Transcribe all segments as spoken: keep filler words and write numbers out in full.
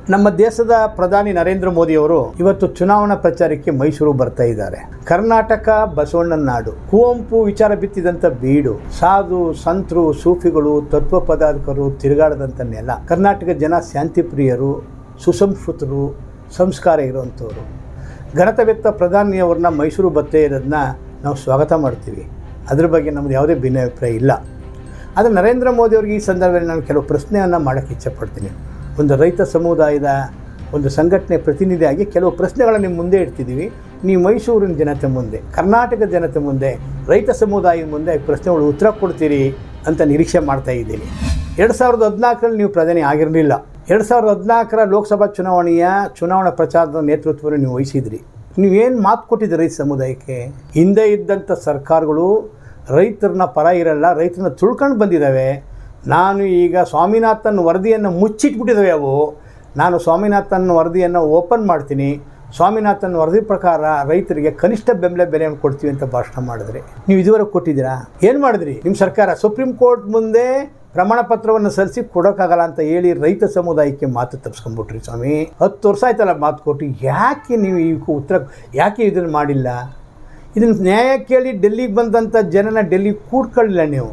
ನಮ್ಮ ದೇಶದ ಪ್ರಧಾನಿ ನರೇಂದ್ರ ಮೋದಿಯವರು ಇವತ್ತು ಚುನಾವಣಾ ಪ್ರಚಾರಕ್ಕೆ ಮೈಸೂರು ಬರ್ತಾ ಇದ್ದಾರೆ. ಕರ್ನಾಟಕ ಬಸವಣ್ಣನ ನಾಡು, ಕುವೆಂಪು ವಿಚಾರ ಬಿತ್ತಿದಂಥ ಬೀಡು, ಸಾಧು ಸಂತರು ಸೂಫಿಗಳು ತತ್ವ ಪದಾರ್ಥಕರು ತಿರುಗಾಡದಂಥ ನೆಲ. ಕರ್ನಾಟಕ ಜನ ಶಾಂತಿ ಪ್ರಿಯರು, ಸುಸಂಸ್ಕೃತರು, ಸಂಸ್ಕಾರ ಇರುವಂಥವ್ರು. ಘನತವೆತ್ತ ಪ್ರಧಾನಿಯವ್ರನ್ನ ಮೈಸೂರು ಬರ್ತಾ ಇರೋದನ್ನ ನಾವು ಸ್ವಾಗತ ಮಾಡ್ತೀವಿ. ಅದ್ರ ಬಗ್ಗೆ ನಮ್ಮದು ಯಾವುದೇ ಭಿನ್ನಾಭಿಪ್ರಾಯ ಇಲ್ಲ. ಆದರೆ ನರೇಂದ್ರ ಮೋದಿಯವ್ರಿಗೆ ಈ ಸಂದರ್ಭದಲ್ಲಿ ನಾನು ಕೆಲವು ಪ್ರಶ್ನೆಯನ್ನು ಮಾಡೋಕ್ಕೆ ಇಚ್ಛೆಪಡ್ತೀನಿ. ಒಂದು ರೈತ ಸಮುದಾಯದ ಒಂದು ಸಂಘಟನೆ ಪ್ರತಿನಿಧಿಯಾಗಿ ಕೆಲವು ಪ್ರಶ್ನೆಗಳನ್ನು ನಿಮ್ಮ ಮುಂದೆ ಇಡ್ತಿದ್ದೀವಿ. ನೀವು ಮೈಸೂರಿನ ಜನತೆ ಮುಂದೆ, ಕರ್ನಾಟಕದ ಜನತೆ ಮುಂದೆ, ರೈತ ಸಮುದಾಯದ ಮುಂದೆ ಪ್ರಶ್ನೆಗಳು ಉತ್ತರ ಕೊಡ್ತೀರಿ ಅಂತ ನಿರೀಕ್ಷೆ ಮಾಡ್ತಾ ಇದ್ದೀನಿ. ಎರಡು ಸಾವಿರದ ಹದಿನಾಲ್ಕರಲ್ಲಿ ನೀವು ಪ್ರಧಾನಿ ಆಗಿರಲಿಲ್ಲ. ಎರಡು ಸಾವಿರದ ಹದಿನಾಲ್ಕರ ಲೋಕಸಭಾ ಚುನಾವಣೆಯ ಚುನಾವಣಾ ಪ್ರಚಾರದ ನೇತೃತ್ವವನ್ನು ನೀವು ವಹಿಸಿದ್ರಿ. ನೀವೇನು ಮಾತು ಕೊಟ್ಟಿದ್ದೀರಿ ರೈತ ಸಮುದಾಯಕ್ಕೆ? ಹಿಂದೆ ಇದ್ದಂಥ ಸರ್ಕಾರಗಳು ರೈತರನ್ನ ಪರ ಇರಲ್ಲ, ರೈತರನ್ನ ತುಳ್ಕೊಂಡು ಬಂದಿದ್ದಾವೆ. ನಾನು ಈಗ ಸ್ವಾಮಿನಾಥನ್ ವರದಿಯನ್ನು ಮುಚ್ಚಿಟ್ಬಿಟ್ಟಿದ್ದಾವೆ ಅವು. ನಾನು ಸ್ವಾಮಿನಾಥನ್ ವರದಿಯನ್ನು ಓಪನ್ ಮಾಡ್ತೀನಿ. ಸ್ವಾಮಿನಾಥನ್ ವರದಿ ಪ್ರಕಾರ ರೈತರಿಗೆ ಕನಿಷ್ಠ ಬೆಂಬಲ ಬೆಲೆಯನ್ನು ಕೊಡ್ತೀವಿ ಅಂತ ಭಾಷಣ ಮಾಡಿದ್ರಿ. ನೀವು ಇದುವರೆಗೆ ಕೊಟ್ಟಿದ್ದೀರಾ? ಏನು ಮಾಡಿದ್ರಿ? ನಿಮ್ಮ ಸರ್ಕಾರ ಸುಪ್ರೀಂ ಕೋರ್ಟ್ ಮುಂದೆ ಪ್ರಮಾಣ ಪತ್ರವನ್ನು ಸಲ್ಲಿಸಿ ಕೊಡೋಕ್ಕಾಗಲ್ಲ ಅಂತ ಹೇಳಿ ರೈತ ಸಮುದಾಯಕ್ಕೆ ಮಾತು ತಪ್ಪಿಸ್ಕೊಂಡ್ಬಿಟ್ರಿ ಸ್ವಾಮಿ. ಹತ್ತು ವರ್ಷ ಆಯ್ತಲ್ಲ ಮಾತು ಕೊಟ್ಟು. ಯಾಕೆ ನೀವು ಈ ಉತ್ತರ ಯಾಕೆ ಇದನ್ನು ಮಾಡಿಲ್ಲ? ಇದನ್ನು ನ್ಯಾಯ ಕೇಳಿ ಡೆಲ್ಲಿಗೆ ಬಂದಂಥ ಜನನ ಡೆಲ್ಲಿಗೆ ಕೂಡ್ಕೊಳ್ಳಿಲ್ಲ. ನೀವು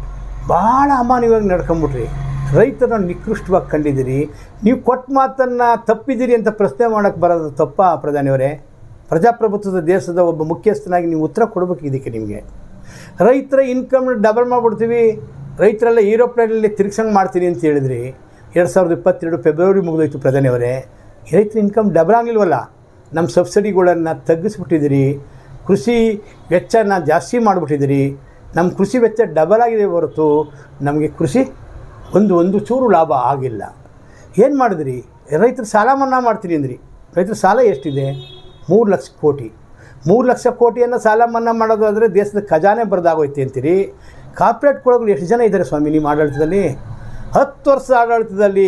ಭಾಳ ಅಮಾನ್ಯವಾಗಿ ನಡ್ಕೊಂಬಿಟ್ರಿ. ರೈತರನ್ನು ನಿಕೃಷ್ಟವಾಗಿ ಕಂಡಿದ್ದೀರಿ. ನೀವು ಕೊಟ್ಟ ಮಾತನ್ನು ತಪ್ಪಿದ್ದೀರಿ ಅಂತ ಪ್ರಶ್ನೆ ಮಾಡೋಕ್ಕೆ ಬರೋದು ತಪ್ಪಾ ಪ್ರಧಾನಿಯವರೇ? ಪ್ರಜಾಪ್ರಭುತ್ವದ ದೇಶದ ಒಬ್ಬ ಮುಖ್ಯಸ್ಥನಾಗಿ ನೀವು ಉತ್ತರ ಕೊಡಬೇಕು ಇದಕ್ಕೆ. ನಿಮಗೆ ರೈತರ ಇನ್ಕಮ್ ಡಬಲ್ ಮಾಡಿಬಿಡ್ತೀವಿ, ರೈತರೆಲ್ಲ ಏರೋಪ್ಲೇನಲ್ಲಿ ತಿರುಗಿಸಂಗೆ ಮಾಡ್ತೀನಿ ಅಂತ ಹೇಳಿದ್ರಿ. ಎರಡು ಸಾವಿರದ ಇಪ್ಪತ್ತೆರಡು ಫೆಬ್ರವರಿ ಮುಗಿದೋಯ್ತು ಪ್ರಧಾನಿಯವರೇ. ರೈತರ ಇನ್ಕಮ್ ಡಬಲ್ ಆಗಲಿಲ್ವಲ್ಲ? ನಮ್ಮ ಸಬ್ಸಿಡಿಗಳನ್ನು ತಗ್ಗಿಸ್ಬಿಟ್ಟಿದ್ದೀರಿ. ಕೃಷಿ ವೆಚ್ಚನ ಜಾಸ್ತಿ ಮಾಡಿಬಿಟ್ಟಿದ್ದೀರಿ. ನಮ್ಮ ಕೃಷಿ ವೆಚ್ಚ ಡಬಲ್ ಆಗಿದೆ ಹೊರತು ನಮಗೆ ಕೃಷಿ ಒಂದು ಒಂದು ಚೂರು ಲಾಭ ಆಗಿಲ್ಲ. ಏನು ಮಾಡಿದ್ರಿ? ರೈತರ ಸಾಲ ಮನ್ನಾ ಮಾಡ್ತೀನಿ ಅಂದ್ರಿ. ರೈತರ ಸಾಲ ಎಷ್ಟಿದೆ? ಮೂರು ಲಕ್ಷ ಕೋಟಿ. ಮೂರು ಲಕ್ಷ ಕೋಟಿಯನ್ನು ಸಾಲ ಮನ್ನಾ ಮಾಡೋದಾದರೆ ದೇಶದ ಖಜಾನೆ ಬರೆದಾಗೋಯ್ತು ಅಂತೀರಿ. ಕಾರ್ಪೊರೇಟ್ ಕೊಳಗಳು ಎಷ್ಟು ಜನ ಇದ್ದಾರೆ ಸ್ವಾಮಿ ನಿಮ್ಮ ಆಡಳಿತದಲ್ಲಿ? ಹತ್ತು ವರ್ಷ ಆಡಳಿತದಲ್ಲಿ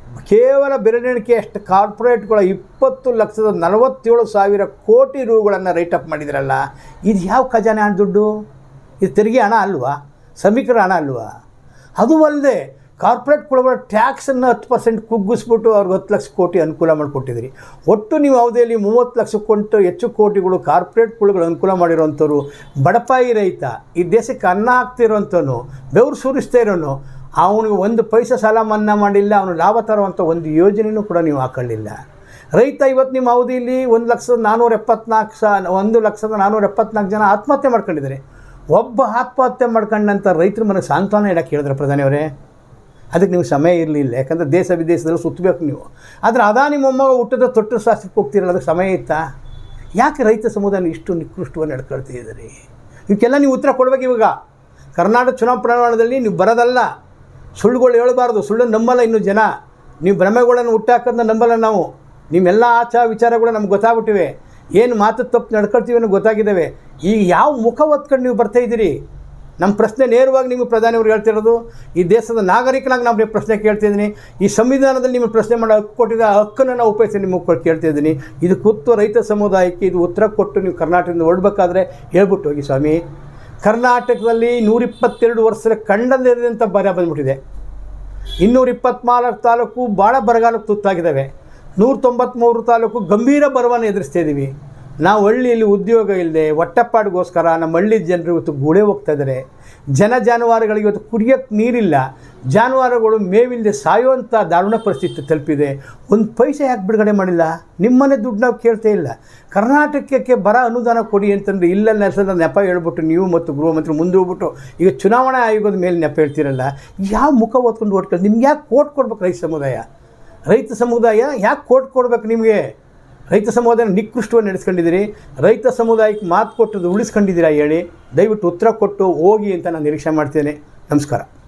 ಕೇವಲ ಬೆರಳೆಣಿಕೆ ಅಷ್ಟು ಕಾರ್ಪೊರೇಟ್ಗಳ ಇಪ್ಪತ್ತು ಲಕ್ಷದ ನಲವತ್ತೇಳು ಸಾವಿರ ಕೋಟಿ ರೂಗಳನ್ನು ರೈಟಪ್ ಮಾಡಿದ್ರಲ್ಲ. ಇದು ಯಾವ ಖಜಾನೆ ಹಣ ದುಡ್ಡು? ಇದು ತೆರಿಗೆ ಹಣ ಅಲ್ವಾ? ಶ್ರಮಿಕರ ಹಣ ಅಲ್ವಾ? ಅದು ಅಲ್ಲದೆ ಕಾರ್ಪೊರೇಟ್ ಕುಳಗಳ ಟ್ಯಾಕ್ಸನ್ನು ಹತ್ತು ಪರ್ಸೆಂಟ್ ಕುಗ್ಗಿಸ್ಬಿಟ್ಟು ಅವ್ರಿಗೆ ಹತ್ತು ಲಕ್ಷ ಕೋಟಿ ಅನುಕೂಲ ಮಾಡಿಕೊಟ್ಟಿದ್ರಿ. ಒಟ್ಟು ನೀವು ಅವಧಿಯಲ್ಲಿ ಮೂವತ್ತು ಲಕ್ಷ ಕೊಂಟು ಹೆಚ್ಚು ಕೋಟಿಗಳು ಕಾರ್ಪೊರೇಟ್ ಕುಳಗಳು ಅನುಕೂಲ ಮಾಡಿರೋವಂಥವ್ರು. ಬಡಪಾಯಿ ರೈತ ಈ ದೇಶಕ್ಕೆ ಅನ್ನ ಹಾಕ್ತಿರೋಂಥವನು, ಬೆವರು ಸುರಿಸ್ತಾ ಇರೋನು, ಅವನಿಗೆ ಒಂದು ಪೈಸೆ ಸಾಲ ಮನ್ನಾ ಮಾಡಿಲ್ಲ. ಅವನು ಲಾಭ ತರುವಂಥ ಒಂದು ಯೋಜನೆಯೂ ಕೂಡ ನೀವು ಹಾಕೊಳ್ಳಿಲ್ಲ. ರೈತ ಇವತ್ತು ನಿಮ್ಮ ಅವಧಿಯಲ್ಲಿ ಒಂದು ಲಕ್ಷದ ನಾನ್ನೂರ ಎಪ್ಪತ್ನಾಲ್ಕು ಸ ಒಂದು ಲಕ್ಷದ ನಾನ್ನೂರ ಎಪ್ಪತ್ನಾಲ್ಕು ಜನ ಆತ್ಮಹತ್ಯೆ ಮಾಡ್ಕೊಂಡಿದ್ದಾರೆ. ಒಬ್ಬ ಆತ್ಮಹತ್ಯೆ ಮಾಡ್ಕೊಂಡಂಥ ರೈತರ ಮನೆಗೆ ಸಾಂತ್ವನ ಇಡಕ್ಕೆ ಹೇಳಿದ್ರೆ ಪ್ರಧಾನಿಯವರೇ? ಅದಕ್ಕೆ ನೀವು ಸಮಯ ಇರಲಿಲ್ಲ. ಯಾಕಂದರೆ ದೇಶ ವಿದೇಶದಲ್ಲಿ ಸುತ್ತಬೇಕು ನೀವು. ಆದರೆ ಅದಾನಿ ಮೊಮ್ಮಗ ಹುಟ್ಟದ ತೊಟ್ಟು ಶಾಸ್ತ್ರಕ್ಕೆ ಹೋಗ್ತಿರಲ್ಲ, ಅದಕ್ಕೆ ಸಮಯ ಇತ್ತಾ? ಯಾಕೆ ರೈತ ಸಮುದಾಯ ಇಷ್ಟು ನಿಕೃಷ್ಟವಾಗಿ ನಡ್ಕೊಳ್ತಿದ್ದೀರಿ? ಇವಕ್ಕೆಲ್ಲ ನೀವು ಉತ್ತರ ಕೊಡಬೇಕು. ಇವಾಗ ಕರ್ನಾಟಕ ಚುನಾವಣಾ ಪ್ರಣಾಳದಲ್ಲಿ ನೀವು ಬರೋದಲ್ಲ, ಸುಳ್ಳುಗಳು ಹೇಳಬಾರ್ದು. ಸುಳ್ಳು ನಂಬಲ್ಲ ಇನ್ನು ಜನ. ನೀವು ಭ್ರಮೆಗಳನ್ನು ಹುಟ್ಟಾಕೋದನ್ನ ನಂಬಲ್ಲ ನಾವು. ನಿಮ್ಮೆಲ್ಲ ಆಚಾರ ವಿಚಾರಗಳು ನಮ್ಗೆ ಗೊತ್ತಾಗ್ಬಿಟ್ಟಿವೆ. ಏನು ಮಾತು ತಪ್ಪು ನಡ್ಕೊಳ್ತೀವಿ ಅನ್ನೋ ಗೊತ್ತಾಗಿದ್ದಾವೆ. ಈಗ ಯಾವ ಮುಖ ಹೊತ್ಕೊಂಡು ನೀವು ಬರ್ತಾಯಿದ್ದೀರಿ? ನಮ್ಮ ಪ್ರಶ್ನೆ ನೇರವಾಗಿ ನಿಮಗೆ ಪ್ರಧಾನಿಯವರು ಹೇಳ್ತಿರೋದು. ಈ ದೇಶದ ನಾಗರಿಕನಾಗಿ ನಾವು ಪ್ರಶ್ನೆ ಕೇಳ್ತಿದ್ದೀನಿ. ಈ ಸಂವಿಧಾನದಲ್ಲಿ ನಿಮಗೆ ಪ್ರಶ್ನೆ ಮಾಡೋ ಹಕ್ಕು ಕೊಟ್ಟಿದ್ದ ಹಕ್ಕನ್ನು ನಾವು ಉಪಯೋಗಿಸಿ ನಿಮಗೆ ಕೇಳ್ತಿದ್ದೀನಿ. ಇದು ಕೂತು ರೈತ ಸಮುದಾಯಕ್ಕೆ ಇದು ಉತ್ತರ ಕೊಟ್ಟು ನೀವು ಕರ್ನಾಟಕದಿಂದ ಹೊರಡಬೇಕಾದ್ರೆ ಹೇಳ್ಬಿಟ್ಟು ಹೋಗಿ ಸ್ವಾಮಿ. ಕರ್ನಾಟಕದಲ್ಲಿ ನೂರಿಪ್ಪತ್ತೆರಡು ವರ್ಷದ ಕಂಡಂದಿರದಂಥ ಬರ ಬಂದ್ಬಿಟ್ಟಿದೆ. ಇನ್ನೂರ ಇಪ್ಪತ್ತ್ನಾಲ್ಕು ತಾಲೂಕು ಭಾಳ ಬರಗಾಲಕ್ಕೆ ತುತ್ತಾಗಿದ್ದಾವೆ. ನೂರ ತೊಂಬತ್ತ್ಮೂರು ತಾಲೂಕು ಗಂಭೀರ ಬರವನ್ನು ಎದುರಿಸ್ತಾ ಇದ್ದೀವಿ. ನಾವು ಹಳ್ಳಿಯಲ್ಲಿ ಉದ್ಯೋಗ ಇಲ್ಲದೆ ಹೊಟ್ಟೆಪಾಡಿಗೋಸ್ಕರ ನಮ್ಮ ಹಳ್ಳಿ ಜನರು ಇವತ್ತು ಗೂಳೆ ಹೋಗ್ತಾ ಇದ್ದಾರೆ. ಜನ ಜಾನುವಾರುಗಳಿಗೆ ಇವತ್ತು ಕುಡಿಯೋಕ್ಕೆ ನೀರಿಲ್ಲ. ಜಾನುವಾರುಗಳು ಮೇವಿಲ್ಲದೆ ಸಾಯುವಂಥ ದಾರುಣ ಪರಿಸ್ಥಿತಿ ತಲುಪಿದೆ. ಒಂದು ಪೈಸೆ ಯಾಕೆ ಬಿಡುಗಡೆ ಮಾಡಿಲ್ಲ? ನಿಮ್ಮನೆ ದುಡ್ಡು ನಾವು ಕೇಳ್ತಾ ಇಲ್ಲ. ಕರ್ನಾಟಕಕ್ಕೆ ಬರ ಅನುದಾನ ಕೊಡಿ ಅಂತಂದರೆ ಇಲ್ಲ ನೆಲಸದ ನೆಪ ಹೇಳ್ಬಿಟ್ಟು ನೀವು ಮತ್ತು ಗೃಹ ಮಂತ್ರಿ ಮುಂದೆ ಹೋಗ್ಬಿಟ್ಟು ಈಗ ಚುನಾವಣಾ ಆಯೋಗದ ಮೇಲೆ ನೆಪ ಹೇಳ್ತಿರಲ್ಲ. ಯಾವ ಮುಖ ಓದ್ಕೊಂಡು ಓಡ್ಕೊಂಡು ನಿಮ್ಗೆ ಯಾಕೆ ಕೋಟ್ ಕೊಡ್ಬೇಕು? ರೈತ ಸಮುದಾಯ ರೈತ ಸಮುದಾಯ ಯಾಕೆ ಕೋಟ್ ಕೊಡ್ಬೇಕು ನಿಮಗೆ? ರೈತ ಸಮುದಾಯ ನಿಕೃಷ್ಟವಾಗಿ ನಡೆಸ್ಕೊಂಡಿದ್ದೀರಿ. ರೈತ ಸಮುದಾಯಕ್ಕೆ ಮಾತು ಕೊಟ್ಟದ್ದು ಉಳಿಸ್ಕೊಂಡಿದ್ದೀರಾ ಹೇಳಿ. ದಯವಿಟ್ಟು ಉತ್ತರ ಕೊಟ್ಟು ಹೋಗಿ ಅಂತ ನಾನು ನಿರೀಕ್ಷೆ ಮಾಡ್ತೇನೆ. ನಮಸ್ಕಾರ.